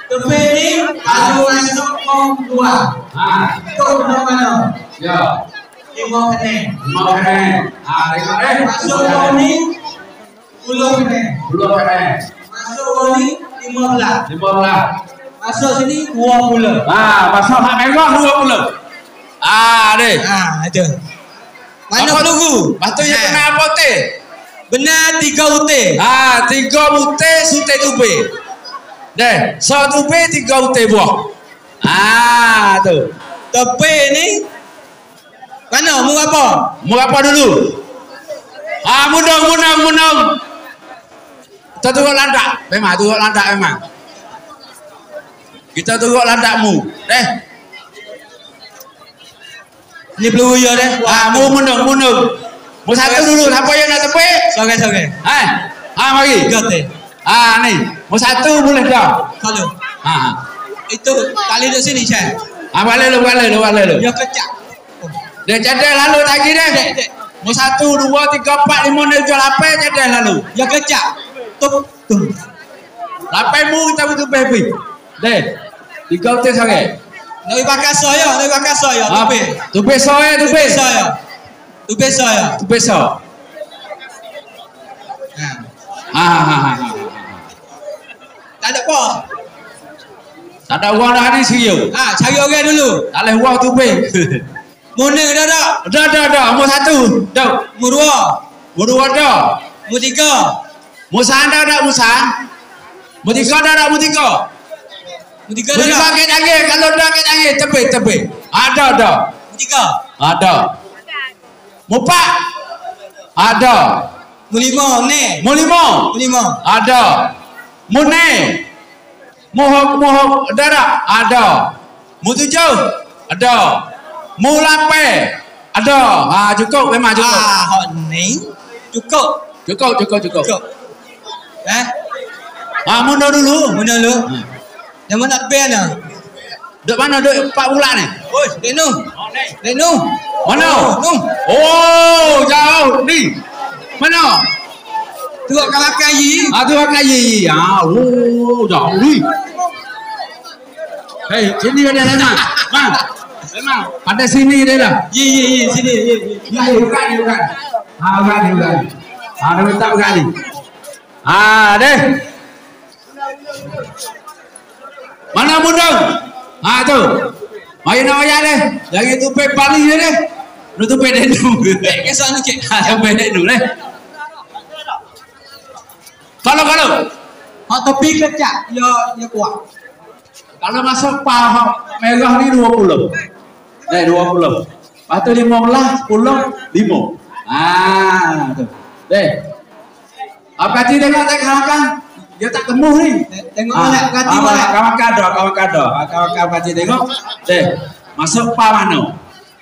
Tepi ni kalau masuk kong 2. Itu benar mana? Ya. 5 kene. 5 kene. Tengok Masuk kong ni 10 kene. 10 kene. Masuk kong ni 15. 15. Masuk sini 20. Masuk hak merah 20. Deh. Ada. Mana peluru? Patut yang kena apa teh? Benar 3 ute. 3 ute sute tube. Deh, so tube 3 ute buah. Tu. Tepi ni mana mu apa? Mu apa dulu? Munung. Kita tunggu landak. Memang tunggu landak memang. Kita tunggu landakmu. Deh. Ni peluru ya deh. Munung. Mu satu dulu, siapa yang nak tepi? Soge. Mari. Gate. Ni. Mu satu boleh dah. Kalau. Itu tali di sini, Syekh. Balik lu. Ya kecak. Dia cadel lalu lagi deh. Mu 1 2 3 4 5 6 7 8 cadel lalu. Ya kecak. Tup. Lapemu kita butuh baby. Deh. 3 utai sangat. Nak pakai soya. Tupe soya. Tupe soya. Tak ada apa. Tak ada uang dah ni serius. Cari orang dulu. Tak boleh uang tupe. Muna dah tak? Dah. Mu 1. Dah. Mu 2. Mu 2 dah. Mu 3. Mu 3 dah tak mu 3. Mu 3 dah tak mu 3. Mu 3 dah tak? Pakai tangan. Kalau dah pakai tangan tepi. Ada dah. Mu 3. Ada. Mu 4. Ada. Mu 5 ni. Mu 5. Ada. Mu 6. Mu darah ada. Mu 7 ada. Mu 8 ada. Cukup memang cukup. Hot ni cukup. Mundur dulu. Yang mana pen ah? Dek mana dek 4 bulan ni? Oi, Lenu. Mana? Jauh ni. Mana? Tengok kawan kayi. Tu pakai ye. Jauh ni. Hei, sini dia dah. Memang pada sini dia dah. Ye, sini. Bukan. Bukan. Ada minta bukan ni. Deh. Mana mundang? Tu. Mari nak ayat deh. Jangan tupai pali dia deh. Lu tupai denu. Kesok ni cik. Tupai denu deh. Kalau. Hot tepi kecak. Ya kuat. Kalau masuk pahak merah ni 20. 20. Lepas tu 15, 10, 5. Tu. Deh. Kati tengok kawan. Dia tak temu ni. Tengok molek kati molek. Kawan kado. Kawan kati tengok. Deh. Masuk pa mana?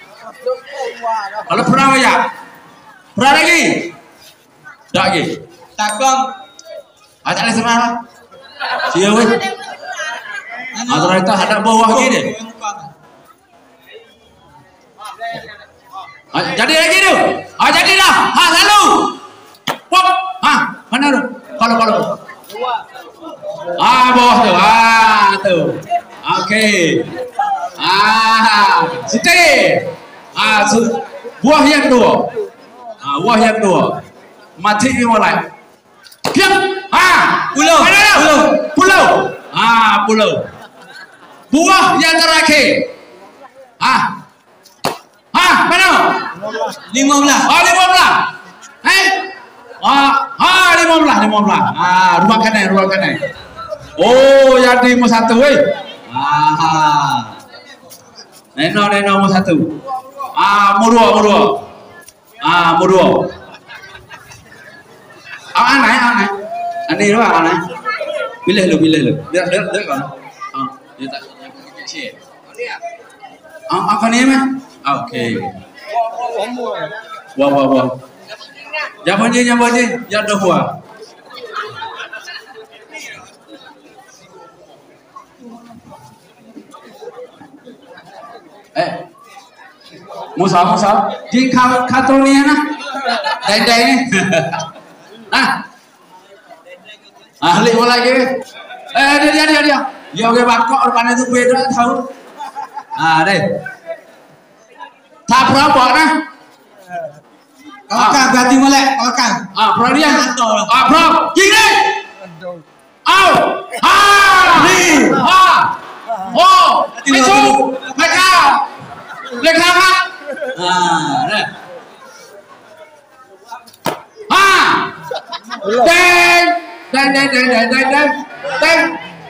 Kalau pernah ya? Pernah lagi? Tak lagi. Takong. Tak boleh semangat. Siapa weh? Antara itu ada bawah gini. Jadi lagi tu. Jadi dah. Selalu. Pop. Mana tu? Kalau. Bawah tu. Tu. Okey. Sikit. Buah yang dua. Mati ni mulai. Piam. Pulau. Pulau. Buah yang terakhir. Mana? 15. 15. 15. Ruang kanan. Jadi mu 1 weh. Neno mu 1. Mu 2. Aneh. Ani tu aneh. Pilih lu. Biar kan. Dia tak kecil. Apa ni mah? Okey. Wah. Jangan je. Ya dah buat. Musa. Di karton ni na. Dai ni. Ahli bola lagi. Dia. Ya oke bakok rupanya itu beda tahu. Ah deh. Tak berapa nah? Kalahkan berarti melek, kalahkan. Perhatian. Bro, gini. Au. Ni. Oh, itu mereka. Mereka kan? Deh. Deng.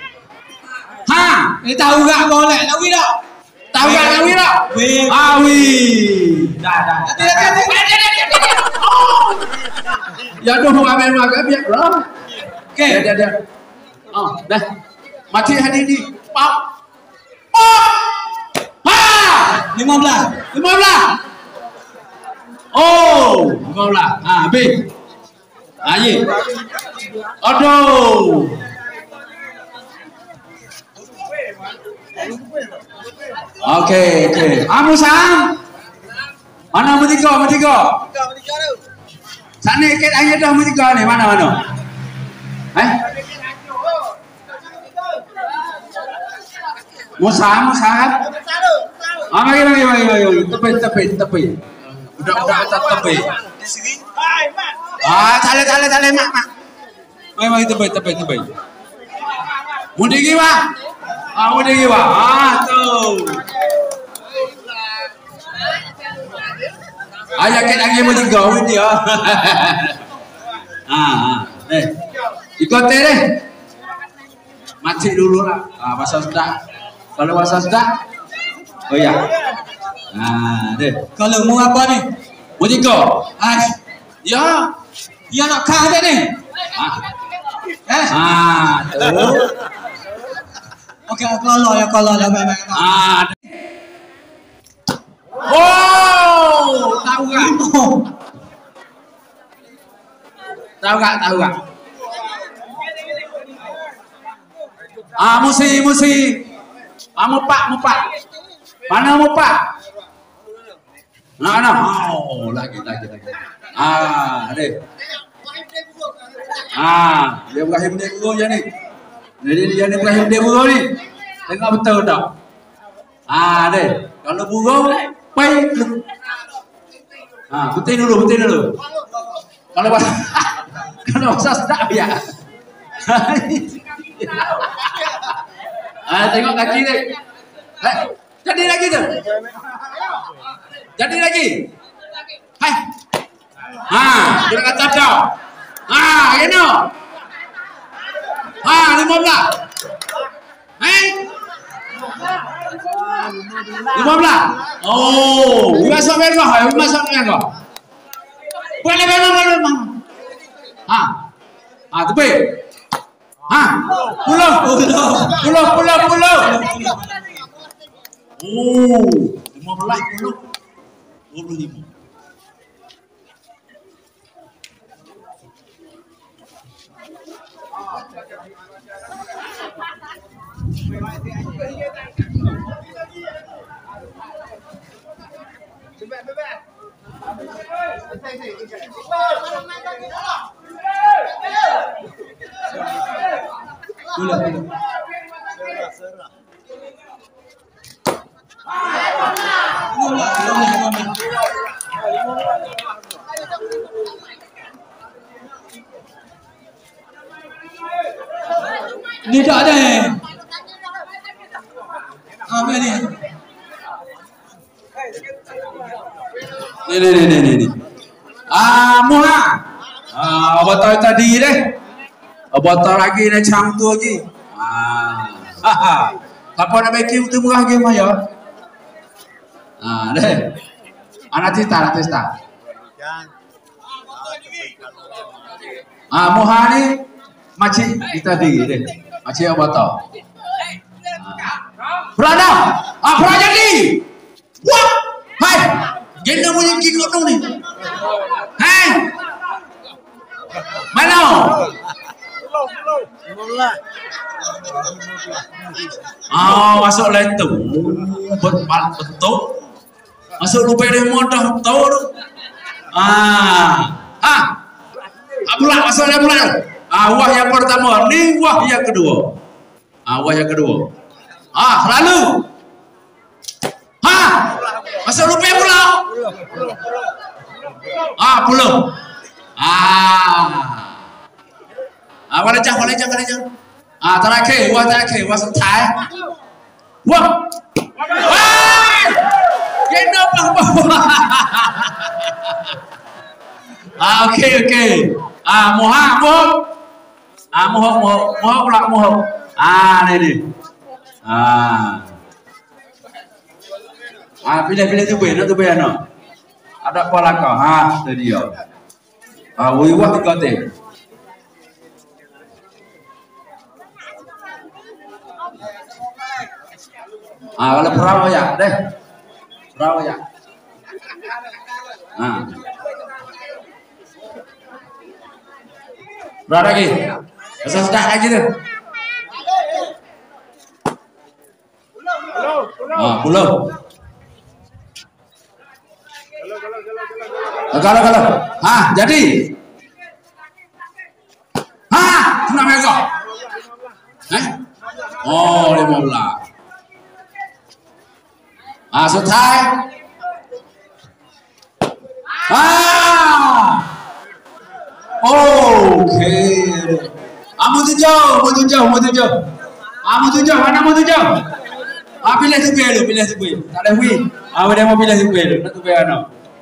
Ini tahu gak boleh, tahu tak? Tahu gak Nawi tak? Awi. Dah. Ya aduh ambil makan biar lah. Oke. Dia. Dah. Mati hari ini. Pop. 15. Oh, 15. Habis. Aye. Aduh. Oke. Musang. Mana tiga? Sana ikat aja dah tiga ni. Mana? Musang. Mari. Tepi. Udah tepi. Tali mak. Mari tepi. Mudi giwa. Tuh. Ayah kita lagi mau digawin dia. Ikut deh. Mati dulu lah. Masa sudah. Kalau masa sudah. Oh ya. Deh. Kalau mau apa nih? Mau tiga. Ya. Ya nak kah aja nih. Tuh. Oke, kalau lah memang. Oh, tahu gak? Musi. Mupak. Mana mupak? Nah. Oh, lagi. Deh. Dia Ibrahim dia guru je ni. Jadi dia ni Ibrahim dia guru ni. Tengok betul tak? Deh. Kalau burung, pai. Putih dulu. Kalau bahasa sedap ya. Tengok kaki ni. Jadi lagi tu. Hai. Dia kata dah. Ini. 15. Oh, masuk merah. Boleh memang. Tepi. Pulau. Oh, 15 puluh. 25. Ni tak ada. Apa ni? Ni. Muha. Botol tadi deh. Botol lagi ni cang tu lagi. Apa nak bikin tu murah game aja. Deh. Anak tista. Muha ni macam kita di deh. Macam botol. Berada. Jadi. Wah. Hai. Genda punya kikut dong ni. Hai. Mana? Masuk lain tu. Betul. Masuk lupa dia modah betul. Masuk dia bulan. Wah yang pertama, ni wah yang kedua. Awas yang kedua. Selalu. Masuk rupiah pula. Puluh. Walecah. Terakhir, wah sentai. Wah. Kena apa? Okey. Mohok pula. Ni. Pilih tu boleh nak. Ada pola kau. Tu dia. Wah 3 teh. Kalau perahu ya, deh. Perahu ya. Berapa lagi? Sesak lagi tu. Pulau. Kalau. Jadi. Kena mereka. 15. สุดท้ายโอเคmau tujuh mana mau tujuh pilih tu tak ada win dia mau pilih tu nak tu ano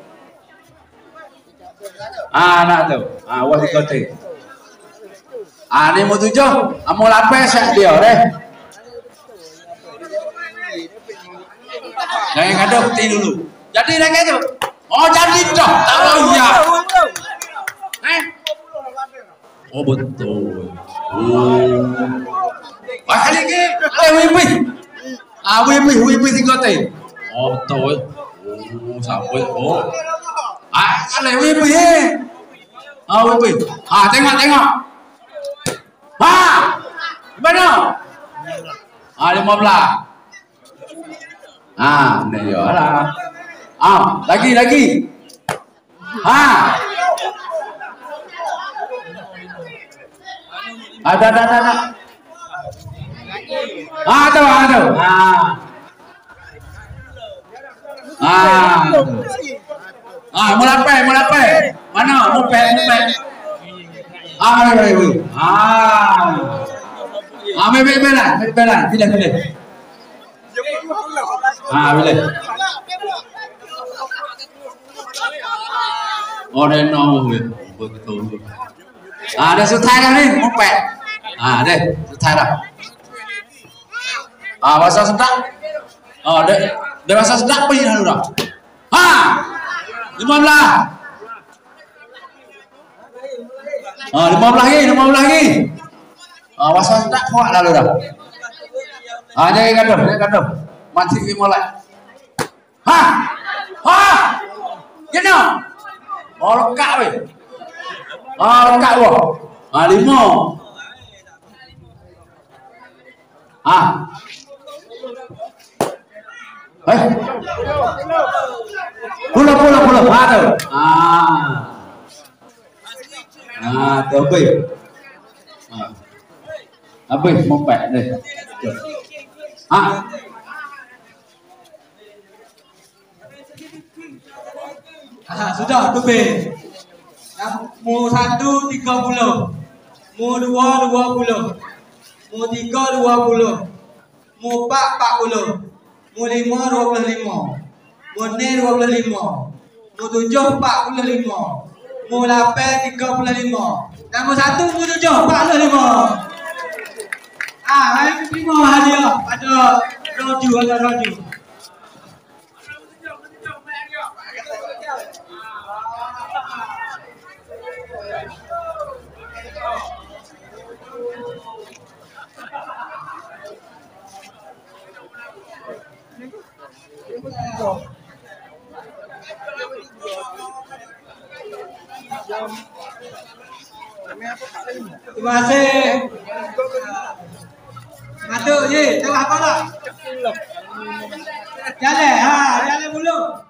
nak tu wah di kote ni mau tujuh mau lapis dia deh. Jangan kado peti dulu. Jadi dah gitu. Jadi dah. Tak ya. Betul. Kali ke? Wipi 3 teh. Betul. Sampai. Kali wipi. Wipi. Tengok. Gimana? 15. Ini ya lah. Lagi. Ada. Ada. Mulai. Mana? Mupet. Belan. Pilih. Boleh. Betul. Dah sutai dah ni, mupet. Deh, sutai dah. Bahasa sedak. Dah bahasa sedak pergi dah dah. 15 lagi. Bahasa sedak kuat lalu dah. Jangan gaduh. Mati mulai. Gino. Lekak weh. Lekak wah. 5. Pulau. Tu. Tu habis mopek deh. Sudah tu be. Mu 1 30. Mu 2 20. Mu 3 20. Mu 4 40. Mu 5 25. Mu 6 25. Mu 7 45. Mu 8 35. Dan mu 1 mu 7 45. Hari terima hadiah ada roju. Terima kasih. Masuk je, tengah apa tak? Jalan dulu.